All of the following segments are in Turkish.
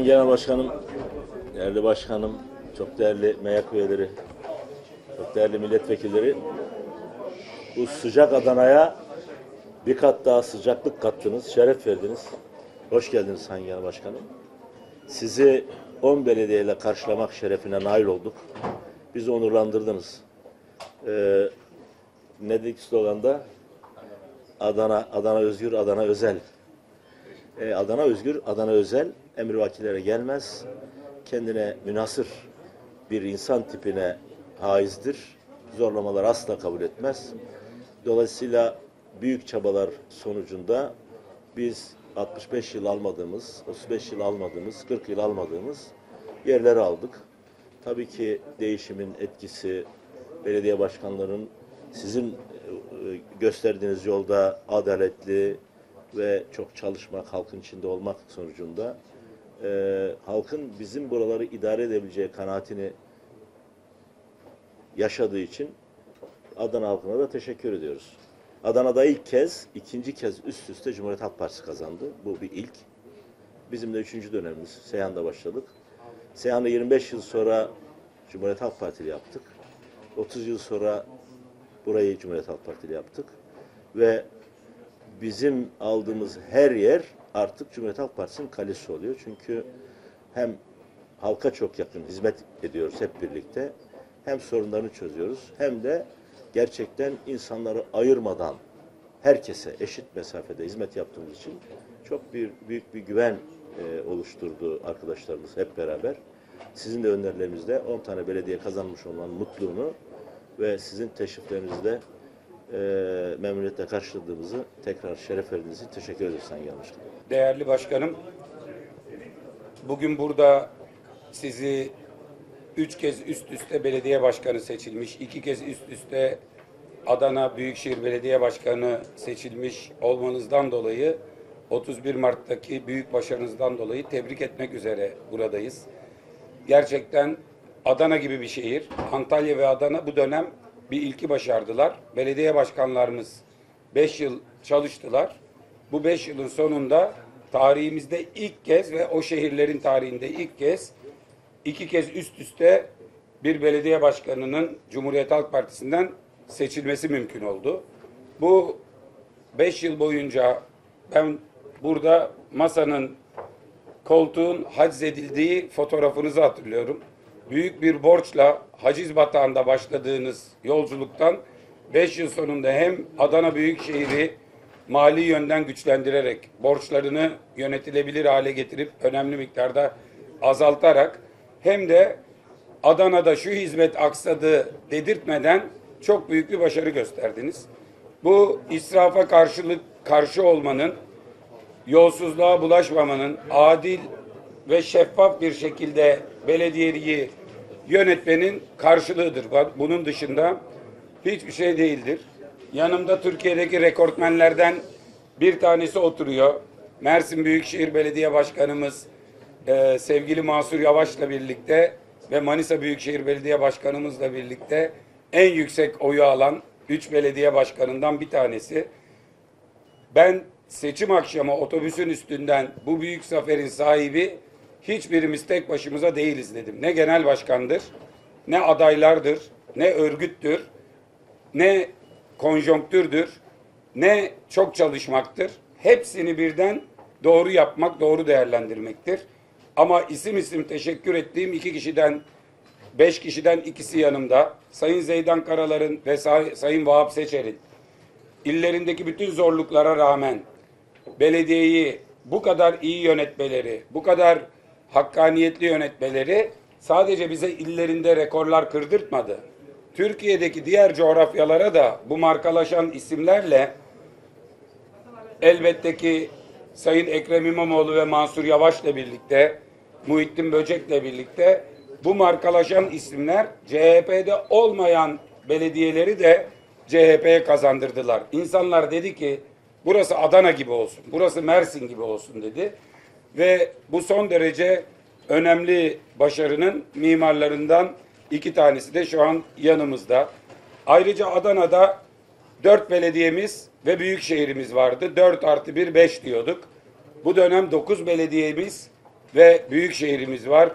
Sayın Genel Başkanım, değerli başkanım, çok değerli MYK üyeleri, çok değerli milletvekilleri, bu sıcak Adana'ya bir kat daha sıcaklık kattınız, şeref verdiniz. Hoş geldiniz Sayın Genel Başkanım. Sizi 10 belediyeyle karşılamak şerefine nail olduk. Bizi onurlandırdınız. Ne dedik sloganda? Adana özgür, Adana özel. Adana özgür, Adana özel, emrivakillere gelmez. Kendine münhasır bir insan tipine haizdir. Zorlamalar asla kabul etmez. Dolayısıyla büyük çabalar sonucunda biz 65 yıl almadığımız, 35 yıl almadığımız, 40 yıl almadığımız yerleri aldık. Tabii ki değişimin etkisi, belediye başkanlarının sizin gösterdiğiniz yolda adaletli ve çok çalışmak, halkın içinde olmak sonucunda halkın bizim buraları idare edebileceği kanaatini yaşadığı için Adana halkına da teşekkür ediyoruz. Adana'da ilk kez, ikinci kez üst üste Cumhuriyet Halk Partisi kazandı. Bu bir ilk. Bizim de 3. dönemimiz. Seyhan'da başladık. Seyhan'da 25 yıl sonra Cumhuriyet Halk Partili yaptık. 30 yıl sonra burayı Cumhuriyet Halk Partili yaptık. Ve bizim aldığımız her yer artık Cumhuriyet Halk Partisi'nin kalesi oluyor. Çünkü hem halka çok yakın hizmet ediyoruz hep birlikte, hem sorunlarını çözüyoruz, hem de gerçekten insanları ayırmadan herkese eşit mesafede hizmet yaptığımız için çok büyük bir güven oluşturdu arkadaşlarımız hep beraber. Sizin de önderlerinizle 10 tane belediye kazanmış olan mutluluğunu ve sizin teşriflerinizle memnuniyetle karşıladığımızı, tekrar şeref verdiğiniz için teşekkür ederiz Sayın Genel Başkanım. Değerli başkanım, bugün burada sizi 3 kez üst üste belediye başkanı seçilmiş, 2 kez üst üste Adana Büyükşehir Belediye Başkanı seçilmiş olmanızdan dolayı, 31 Mart'taki büyük başarınızdan dolayı tebrik etmek üzere buradayız. Gerçekten Adana gibi bir şehir, Antalya ve Adana bu dönem bir ilki başardılar. Belediye başkanlarımız 5 yıl çalıştılar. Bu 5 yılın sonunda tarihimizde ilk kez ve o şehirlerin tarihinde ilk kez 2 kez üst üste bir belediye başkanının Cumhuriyet Halk Partisi'nden seçilmesi mümkün oldu. Bu 5 yıl boyunca ben burada masanın, koltuğun haczedildiği fotoğrafınızı hatırlıyorum. Büyük bir borçla haciz batağında başladığınız yolculuktan 5 yıl sonunda hem Adana Büyükşehir'i mali yönden güçlendirerek, borçlarını yönetilebilir hale getirip önemli miktarda azaltarak, hem de Adana'da şu hizmet aksadı dedirtmeden çok büyük bir başarı gösterdiniz. Bu israfa karşı olmanın, yolsuzluğa bulaşmamanın, adil ve şeffaf bir şekilde belediyeyi yönetmenin karşılığıdır. Bunun dışında hiçbir şey değildir. Yanımda Türkiye'deki rekortmenlerden bir tanesi oturuyor. Mersin Büyükşehir Belediye Başkanımız sevgili Mansur Yavaş'la birlikte ve Manisa Büyükşehir Belediye Başkanımızla birlikte en yüksek oyu alan 3 belediye başkanından bir tanesi. Ben seçim akşamı otobüsün üstünden bu büyük zaferin sahibi hiçbirimiz tek başımıza değiliz dedim. Ne genel başkandır, ne adaylardır, ne örgüttür, ne konjonktürdür, ne çok çalışmaktır. Hepsini birden doğru yapmak, doğru değerlendirmektir. Ama isim isim teşekkür ettiğim 2 kişiden, 5 kişiden ikisi yanımda. Sayın Zeydan Karalar'ın ve Sayın Vahap Seçer'in illerindeki bütün zorluklara rağmen belediyeyi bu kadar iyi yönetmeleri, bu kadar hakkaniyetli yönetmeleri sadece bize illerinde rekorlar kırdırtmadı. Türkiye'deki diğer coğrafyalara da bu markalaşan isimlerle elbette ki Sayın Ekrem İmamoğlu ve Mansur Yavaş'la birlikte, Muhittin Böcek'le birlikte bu markalaşan isimler CHP'de olmayan belediyeleri de CHP'ye kazandırdılar. İnsanlar dedi ki burası Adana gibi olsun, burası Mersin gibi olsun dedi. Ve bu son derece önemli başarının mimarlarından 2 tanesi de şu an yanımızda. Ayrıca Adana'da 4 belediyemiz ve büyük şehrimiz vardı. 4+1 5 diyorduk. Bu dönem 9 belediyemiz ve büyük şehrimiz var.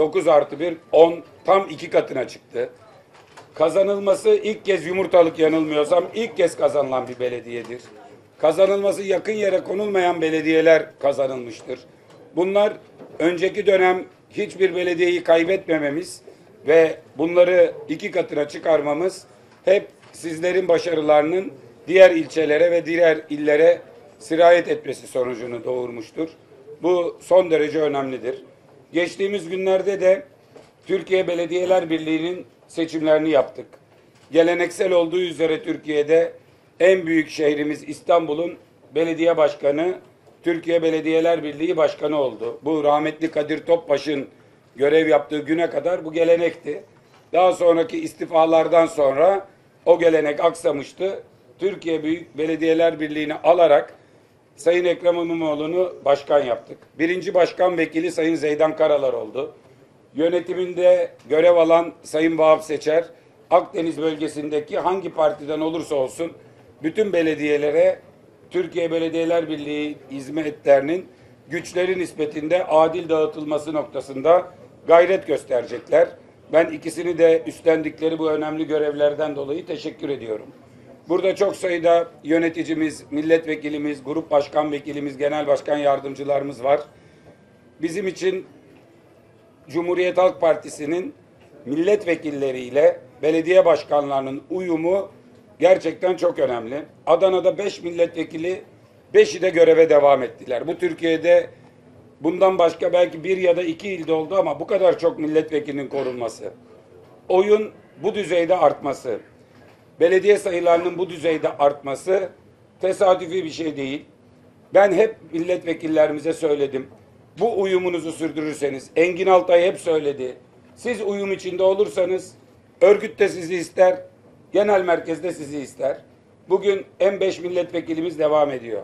9+1, 10, tam 2 katına çıktı. Kazanılması ilk kez Yumurtalık, yanılmıyorsam ilk kez kazanılan bir belediyedir. Kazanılması yakın yere konulmayan belediyeler kazanılmıştır. Bunlar önceki dönem hiçbir belediyeyi kaybetmememiz ve bunları 2 katına çıkarmamız hep sizlerin başarılarının diğer ilçelere ve diğer illere sirayet etmesi sonucunu doğurmuştur. Bu son derece önemlidir. Geçtiğimiz günlerde de Türkiye Belediyeler Birliği'nin seçimlerini yaptık. Geleneksel olduğu üzere Türkiye'de en büyük şehrimiz İstanbul'un belediye başkanı Türkiye Belediyeler Birliği Başkanı oldu. Bu rahmetli Kadir Topbaş'ın görev yaptığı güne kadar bu gelenekti. Daha sonraki istifalardan sonra o gelenek aksamıştı. Türkiye Büyük Belediyeler Birliği'ni alarak Sayın Ekrem İmamoğlu'nu başkan yaptık. Birinci başkan vekili Sayın Zeydan Karalar oldu. Yönetiminde görev alan Sayın Vahap Seçer, Akdeniz bölgesindeki hangi partiden olursa olsun bütün belediyelere Türkiye Belediyeler Birliği hizmetlerinin güçleri nispetinde adil dağıtılması noktasında gayret gösterecekler. Ben ikisini de üstlendikleri bu önemli görevlerden dolayı teşekkür ediyorum. Burada çok sayıda yöneticimiz, milletvekilimiz, grup başkan vekilimiz, genel başkan yardımcılarımız var. Bizim için Cumhuriyet Halk Partisi'nin milletvekilleriyle belediye başkanlarının uyumu gerçekten çok önemli. Adana'da 5 milletvekili, 5'i de göreve devam ettiler. Bu Türkiye'de bundan başka belki 1 ya da 2 ilde oldu ama bu kadar çok milletvekilinin korunması, oyun bu düzeyde artması, belediye sayılarının bu düzeyde artması tesadüfi bir şey değil. Ben hep milletvekillerimize söyledim. Bu uyumunuzu sürdürürseniz, Engin Altay hep söyledi. Siz uyum içinde olursanız örgüt de sizi ister, genel merkezde sizi ister. Bugün M5 milletvekilimiz devam ediyor.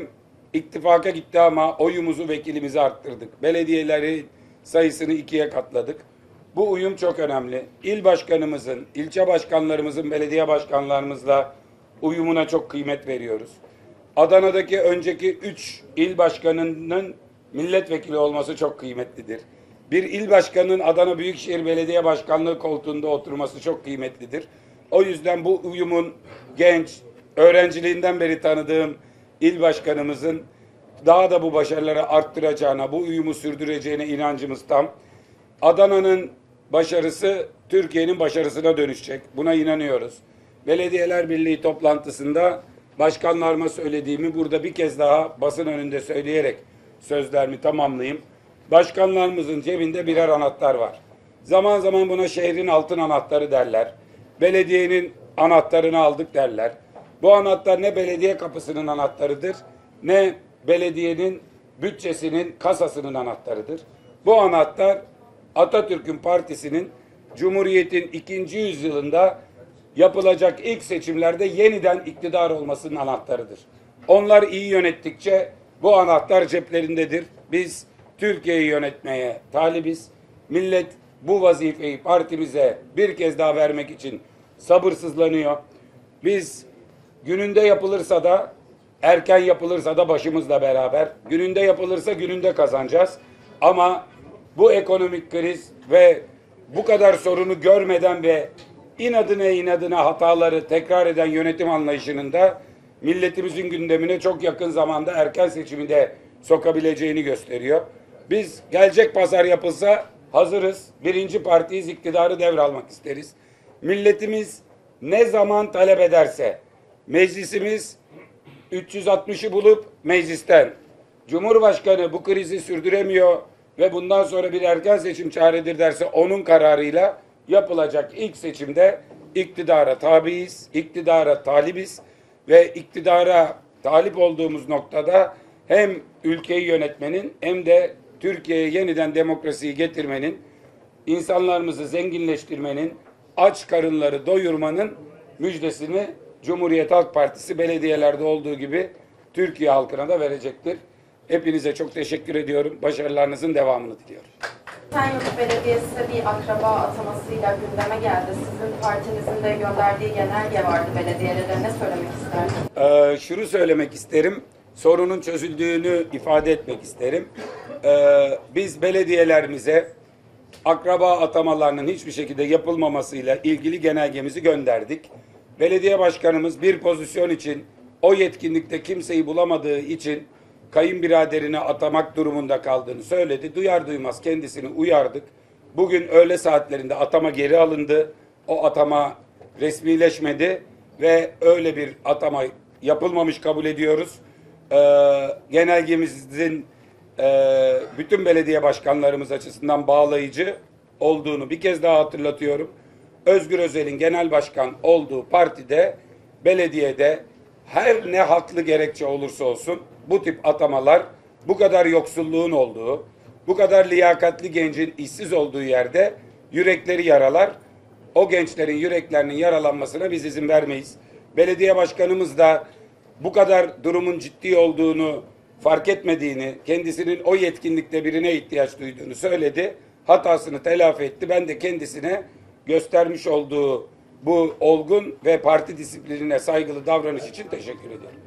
İttifaka gitti ama oyumuzu, vekilimizi arttırdık. Belediyeleri sayısını 2'ye katladık. Bu uyum çok önemli. İl başkanımızın, ilçe başkanlarımızın, belediye başkanlarımızla uyumuna çok kıymet veriyoruz. Adana'daki önceki 3 il başkanının milletvekili olması çok kıymetlidir. Bir il başkanının Adana Büyükşehir Belediye Başkanlığı koltuğunda oturması çok kıymetlidir. O yüzden bu uyumun genç, öğrenciliğinden beri tanıdığım il başkanımızın daha da bu başarıları arttıracağına, bu uyumu sürdüreceğine inancımız tam. Adana'nın başarısı Türkiye'nin başarısına dönüşecek. Buna inanıyoruz. Belediyeler Birliği toplantısında başkanlarıma söylediğimi burada bir kez daha basın önünde söyleyerek sözlerimi tamamlayayım. Başkanlarımızın cebinde birer anahtar var. Zaman zaman buna şehrin altın anahtarı derler. Belediyenin anahtarını aldık derler. Bu anahtar ne belediye kapısının anahtarıdır, ne belediyenin bütçesinin, kasasının anahtarıdır. Bu anahtar Atatürk'ün partisinin Cumhuriyet'in 2. yüzyılında yapılacak ilk seçimlerde yeniden iktidar olmasının anahtarıdır. Onlar iyi yönettikçe bu anahtar ceplerindedir. Biz Türkiye'yi yönetmeye talibiz. Millet bu vazifeyi partimize bir kez daha vermek için sabırsızlanıyor. Biz gününde yapılırsa da, erken yapılırsa da başımızla beraber, gününde yapılırsa gününde kazanacağız. Ama bu ekonomik kriz ve bu kadar sorunu görmeden ve inadına hataları tekrar eden yönetim anlayışının da milletimizin gündemine çok yakın zamanda erken seçimi de sokabileceğini gösteriyor. Biz gelecek pazar yapılsa hazırız. Birinci partiyiz, iktidarı devralmak isteriz. Milletimiz ne zaman talep ederse, meclisimiz 360'ı bulup meclisten, Cumhurbaşkanı bu krizi sürdüremiyor ve bundan sonra bir erken seçim çaredir derse onun kararıyla yapılacak ilk seçimde iktidara tabiiz, iktidara talibiz ve iktidara talip olduğumuz noktada hem ülkeyi yönetmenin hem de Türkiye'ye yeniden demokrasiyi getirmenin, insanlarımızı zenginleştirmenin, aç karınları doyurmanın müjdesini Cumhuriyet Halk Partisi belediyelerde olduğu gibi Türkiye halkına da verecektir. Hepinize çok teşekkür ediyorum. Başarılarınızın devamını diliyorum. Esenyurt Belediyesi bir akraba atamasıyla gündeme geldi. Sizin partinizin de gönderdiği genelge vardı belediyelere. Ne söylemek istersiniz? Şunu söylemek isterim. sorunun çözüldüğünü ifade etmek isterim. Biz belediyelerimize akraba atamalarının hiçbir şekilde yapılmamasıyla ilgili genelgemizi gönderdik. Belediye başkanımız bir pozisyon için o yetkinlikte kimseyi bulamadığı için kayınbiraderini atamak durumunda kaldığını söyledi. Duyar duymaz kendisini uyardık. Bugün öğle saatlerinde atama geri alındı. O atama resmileşmedi ve öyle bir atama yapılmamış kabul ediyoruz. Genelgemizin bütün belediye başkanlarımız açısından bağlayıcı olduğunu bir kez daha hatırlatıyorum. Özgür Özel'in genel başkan olduğu partide, belediyede her ne haklı gerekçe olursa olsun bu tip atamalar, bu kadar yoksulluğun olduğu, bu kadar liyakatli gencin işsiz olduğu yerde yürekleri yaralar. O gençlerin yüreklerinin yaralanmasına biz izin vermeyiz. Belediye başkanımız da bu kadar durumun ciddi olduğunu fark etmediğini, kendisinin o yetkinlikte birine ihtiyaç duyduğunu söyledi. Hatasını telafi etti. Ben de kendisine göstermiş olduğu bu olgun ve parti disiplinine saygılı davranış için teşekkür ederim.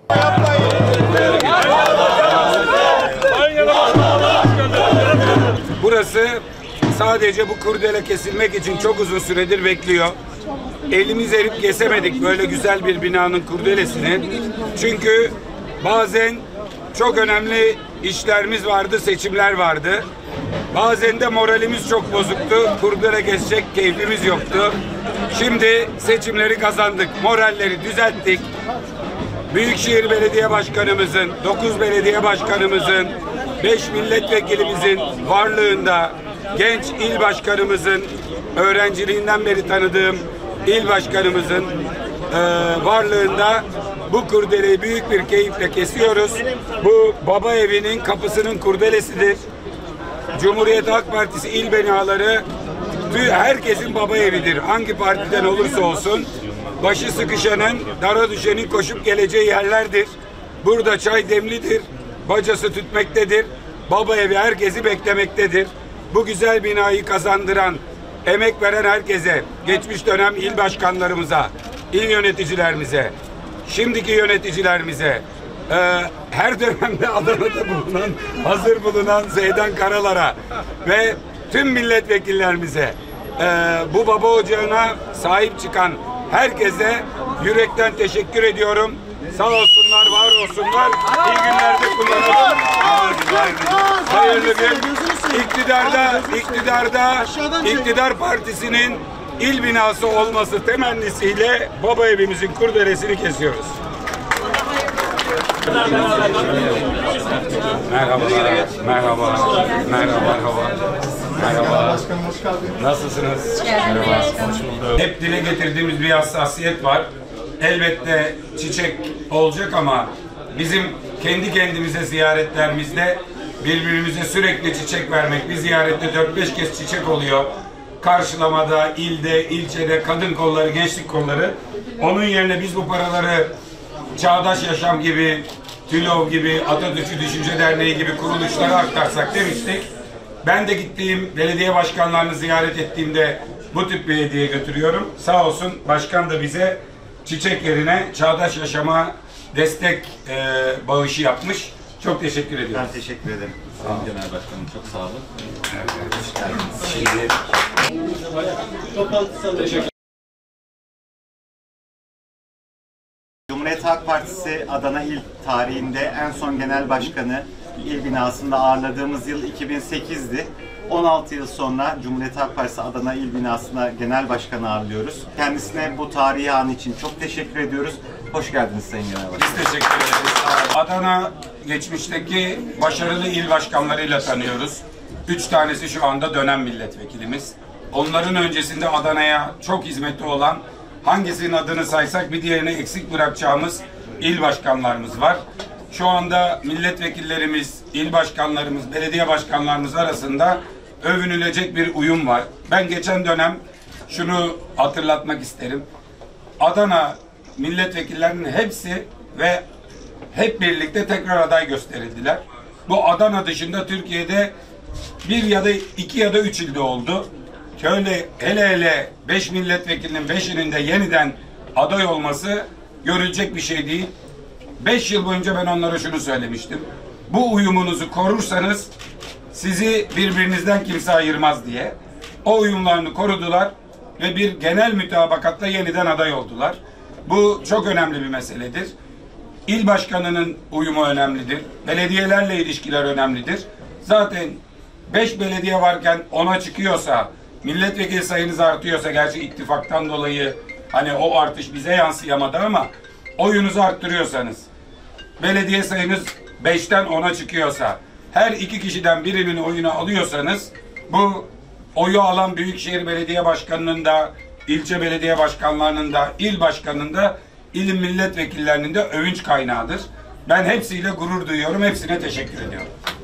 Burası sadece bu kurdele kesilmek için çok uzun süredir bekliyor. Elimiz erip kesemedik böyle güzel bir binanın kurdelesini. Çünkü bazen çok önemli işlerimiz vardı, seçimler vardı. Bazen de moralimiz çok bozuktu. Kurdele kesecek keyfimiz yoktu. Şimdi seçimleri kazandık. Moralleri düzelttik. Büyükşehir Belediye Başkanımızın, 9 belediye başkanımızın, 5 milletvekilimizin varlığında, genç il başkanımızın, öğrenciliğinden beri tanıdığım il başkanımızın varlığında bu kurdeleyi büyük bir keyifle kesiyoruz. Bu baba evinin kapısının kurdelesidir. Cumhuriyet Halk Partisi il binaları herkesin baba evidir. Hangi partiden olursa olsun başı sıkışanın, dara düşenin koşup geleceği yerlerdir. Burada çay demlidir, bacası tütmektedir. Baba evi herkesi beklemektedir. Bu güzel binayı kazandıran, emek veren herkese, geçmiş dönem il başkanlarımıza, il yöneticilerimize, şimdiki yöneticilerimize, her dönemde Adana'da bulunan, hazır bulunan Zeydan Karalar'a ve tüm milletvekillerimize, bu baba ocağına sahip çıkan herkese yürekten teşekkür ediyorum. Sağ olsunlar, var olsunlar. İyi günlerde kullanalım. Hayırlı bir iktidar partisinin il binası olması temennisiyle baba evimizin kurdelesini kesiyoruz. Merhaba. Nasılsınız? Hep dile getirdiğimiz bir hassasiyet var. Elbette çiçek olacak ama bizim kendi kendimize ziyaretlerimizde birbirimize sürekli çiçek vermek, bir ziyarette 4-5 kez çiçek oluyor. Karşılamada, ilde, ilçede, kadın kolları, gençlik kolları. Onun yerine biz bu paraları Çağdaş Yaşam gibi, TÜLOV gibi, Atatürk'ü Düşünce Derneği gibi kuruluşlara aktarsak demiştik. Ben de gittiğim belediye başkanlarını ziyaret ettiğimde bu tip bir hediye götürüyorum. Sağ olsun başkan da bize çiçek yerine Çağdaş Yaşam'a destek bağışı yapmış. Çok teşekkür ediyorum. Ben teşekkür ederim. Sayın Genel Başkanım çok sağ olun. Cumhuriyet Halk Partisi Adana İl tarihinde en son genel başkanı il binasında ağırladığımız yıl 2008'di. 16 yıl sonra Cumhuriyet Halk Partisi Adana İl binasında genel başkanı ağırlıyoruz. Kendisine bu tarihi an için çok teşekkür ediyoruz. Hoş geldiniz Sayın Genel Başkanım. Biz teşekkür ederiz. Adana geçmişteki başarılı il başkanlarıyla tanıyoruz. 3 tanesi şu anda dönem milletvekilimiz. Onların öncesinde Adana'ya çok hizmeti olan, hangisinin adını saysak bir diğerini eksik bırakacağımız il başkanlarımız var. Şu anda milletvekillerimiz, il başkanlarımız, belediye başkanlarımız arasında övünülecek bir uyum var. Ben geçen dönem şunu hatırlatmak isterim. Adana milletvekillerinin hepsi ve hep birlikte tekrar aday gösterildiler. Bu Adana dışında Türkiye'de 1 ya da 2 ya da 3 ilde oldu. Şöyle hele 5 milletvekilinin 5'inin de yeniden aday olması görülecek bir şey değil. 5 yıl boyunca ben onlara şunu söylemiştim. Bu uyumunuzu korursanız sizi birbirinizden kimse ayırmaz diye. O uyumlarını korudular ve bir genel mütabakatta yeniden aday oldular. Bu çok önemli bir meseledir. İl başkanının uyumu önemlidir. Belediyelerle ilişkiler önemlidir. Zaten 5 belediye varken 10'a çıkıyorsa, milletvekili sayınız artıyorsa, gerçi ittifaktan dolayı hani o artış bize yansıyamadı ama oyunuzu arttırıyorsanız, belediye sayınız 5'ten 10'a çıkıyorsa, her 2 kişiden birinin oyunu alıyorsanız, bu oyu alan Büyükşehir Belediye Başkanı'nın da, ilçe belediye başkanlarının da, il başkanının da, ilin milletvekillerinin de övünç kaynağıdır. Ben hepsiyle gurur duyuyorum, hepsine teşekkür ediyorum.